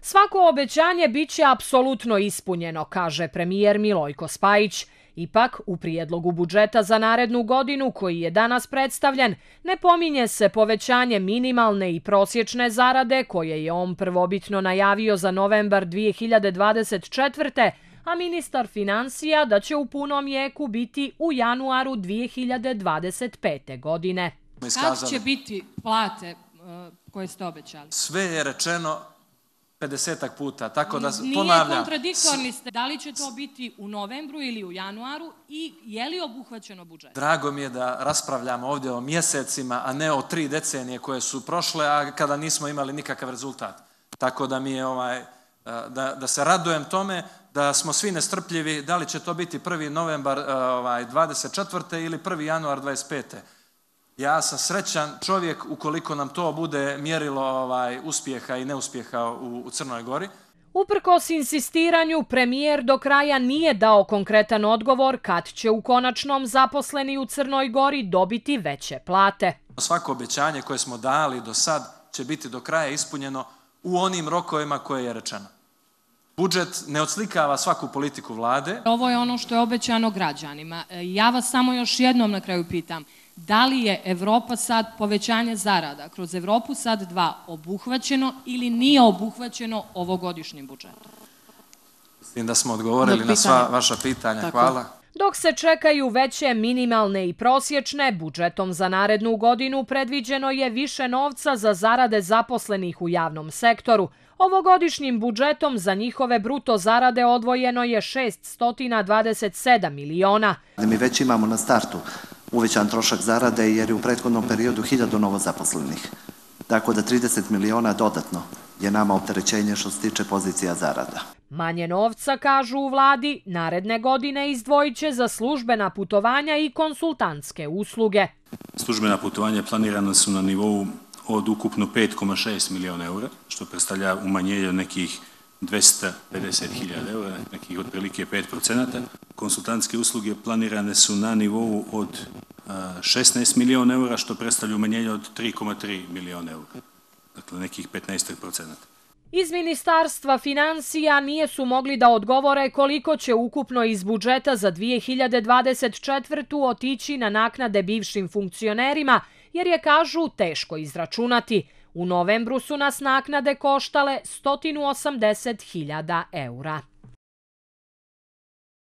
Svako obećanje biće apsolutno ispunjeno, kaže premijer Milojko Spajić. Ipak, u prijedlogu budžeta za narednu godinu, koji je danas predstavljen, ne pominje se povećanje minimalne i prosječne zarade, koje je on prvobitno najavio za novembar 2024. a ministar financija da će u punom jeku biti u januaru 2025. godine. Kad će biti plate koje ste obećali? Sve je rečeno 50 puta, tako da ponavljam. Nije kontradiktorni ste. Da li će to biti u novembru ili u januaru i je li obuhvaćeno budžet? Drago mi je da raspravljamo ovdje o mjesecima, a ne o 3 decenije koje su prošle, a kada nismo imali nikakav rezultat. Tako da mi je da se radujem tome da smo svi nestrpljivi, da li će to biti 1. novembar 24. ili 1. januar 25. Ja sam srećan čovjek ukoliko nam to bude mjerilo uspjeha i neuspjeha u Crnoj Gori. Uprkos insistiranju, premijer do kraja nije dao konkretan odgovor kad će u konačnom zaposleni u Crnoj Gori dobiti veće plate. Svako obećanje koje smo dali do sad će biti do kraja ispunjeno u onim rokovima koje je rečeno. Budžet ne odslikava svaku politiku vlade. Ovo je ono što je obećano građanima. Ja vas samo još jednom na kraju pitam. Da li je Evropa sad povećanje zarada kroz Evropu sad 2 obuhvaćeno ili nije obuhvaćeno ovogodišnjim budžetom? Mislim da smo odgovorili na sva vaša pitanja. Hvala. Dok se čekaju veće minimalne i prosječne, budžetom za narednu godinu predviđeno je više novca za zarade zaposlenih u javnom sektoru. Ovogodišnjim budžetom za njihove bruto zarade odvojeno je 627 miliona. Mi već imamo na startu uvećan trošak zarade jer je u prethodnom periodu 1000 novo zaposlenih. Tako da 30 miliona dodatno je nama opterećenje što se tiče pozicija zarada. Manje novca, kažu u vladi, naredne godine izdvojit će za službena putovanja i konsultantske usluge. Službena putovanja planirana su na nivou od ukupno 5,6 miliona eura, što predstavlja umanjenje od nekih 250.000 eura, nekih otprilike 5%. Konsultantske usluge planirane su na nivou od 16 miliona eura, što predstavlja umanjenje od 3,3 miliona eura, dakle nekih 15%. Iz Ministarstva financija nisu mogli da odgovore koliko će ukupno iz budžeta za 2024. otići na naknade bivšim funkcionerima, jer je, kažu, teško izračunati. U novembru su nas naknade koštale 180.000 eura.